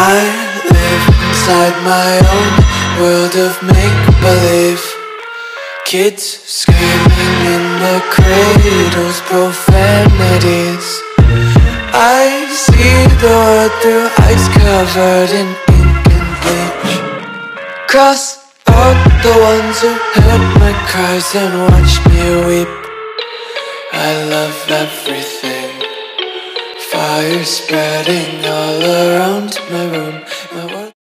I live inside my own world of make-believe. Kids screaming in their cradles, profanities. I see the world through ice covered in ink and bleach. Cross out the ones who heard my cries and watched me weep. I love everything. Fire spreading all around my room. My world